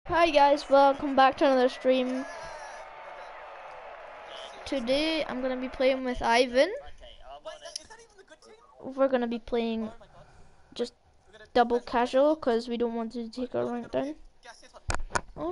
Hi guys, welcome back to another stream. Today I'm gonna be playing with Ivan. We're gonna be playing just double casual because we don't want to take our rank down. On.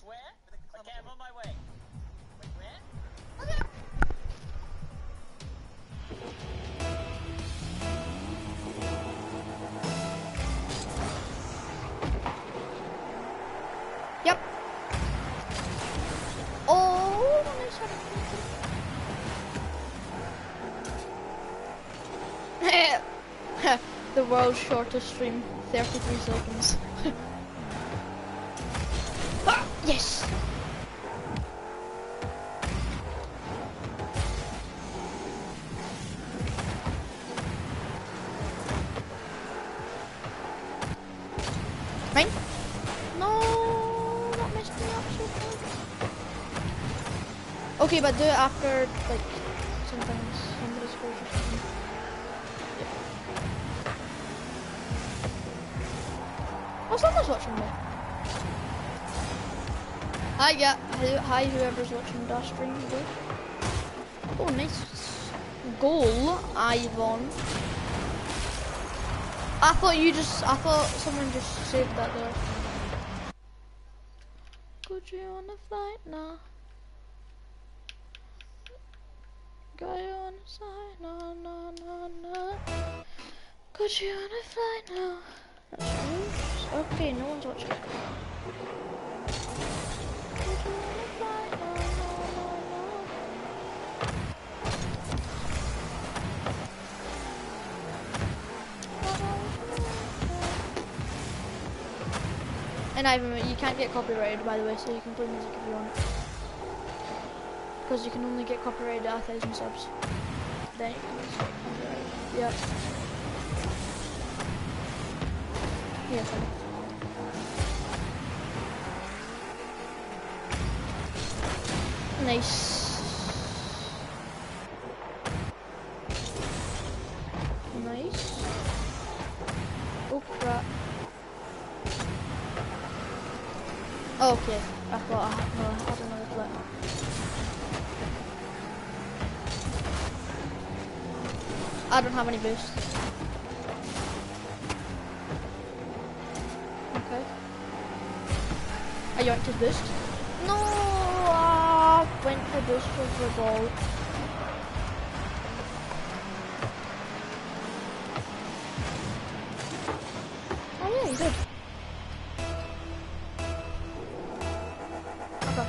Yep. Oh, nice shot. The world's shortest stream, 33 seconds. Ah, yes. Mine? No, that messed me up so bad. Okay, but do it after, like, sometimes somebody scores or something. Yep. Oh, someone's watching me. Hi, yeah. Hi, whoever's watching that stream. Oh, nice goal, Ivan. I thought someone just saved that there. Could you on a flight now? Got you on a side, no, no, no, no. Could you on a flight now? That's rude. Okay, no one's watching. Could you on a flight now, no, no, no. And Ivan, you can't get copyrighted, by the way, so you can play music if you want. Because you can only get copyrighted at 1,000 subs. Then you can just get copyrighted. Yep. Yeah, fine. Nice. Nice. Oh crap. Oh, okay. I thought I had another flip. I don't have any boost. Okay. I yanked his boost. No! I went for boost for the ball. Oh yeah, he did. Okay.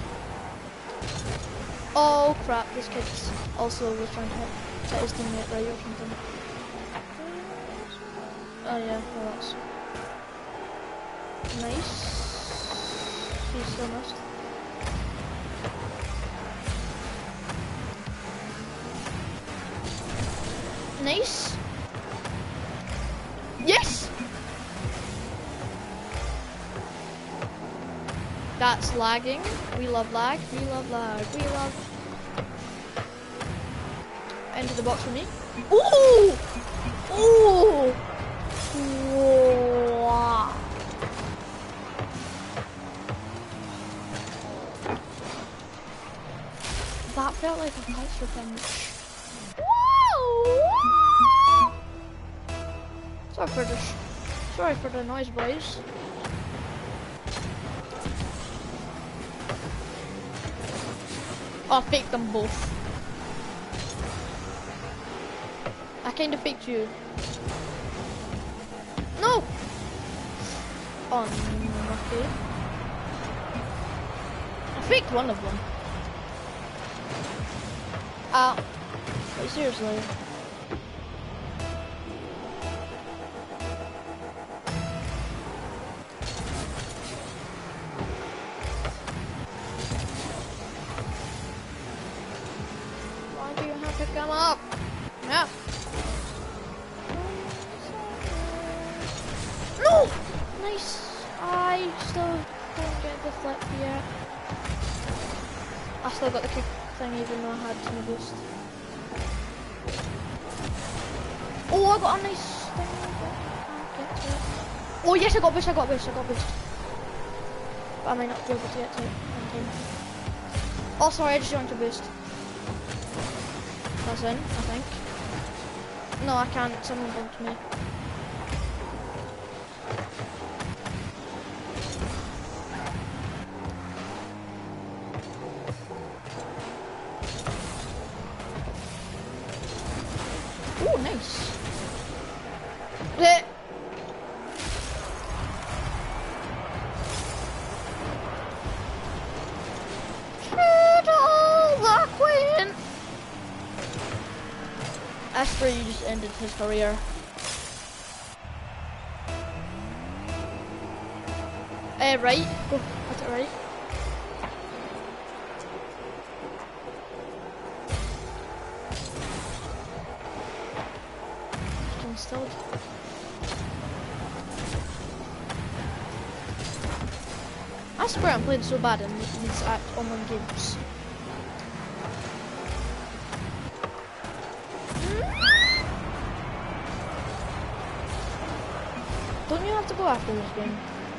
Oh crap, this kid's also was trying to hit his teammate right or something. Oh yeah, well that's nice. He's still missed. Nice. Yes! That's lagging. We love lag. We love lag. We love. Into the box for me. Ooh! Ooh! Wow. That felt like a monster punch. Wow! Sorry for the noise, boys. I faked them both. I kinda faked you. No! Unlucky. I faked one of them. Wait, seriously. Why do you have to come up? Yeah. No! Nice. I still don't get the flip yet. I still got the kick thing even though I had no boost. Oh, I got a nice thing. Oh yes, I got boost. But I might not be able to get to it in time. Oh, sorry, I just joined to boost. That's in, I think. No, I can't. Someone bumped me. Oh, nice. The Queen. After you just ended his career. Right. Go. That's it, right. Installed. I swear I'm playing so bad in these online games. Don't you have to go after this game?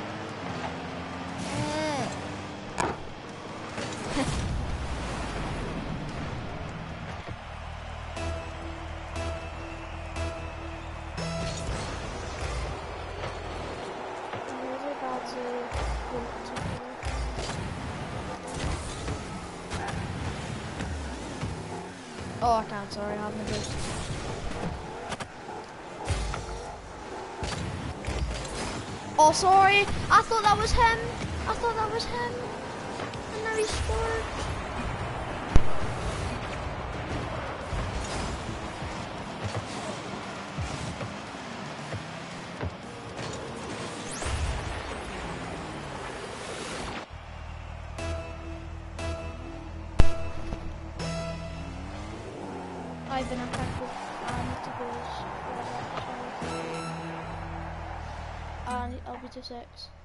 Oh, I can't, sorry, I have no boost. Oh, sorry, I thought that was him. I thought that was him. And now he scored. I've been attacked with multiples. I'll be to 6.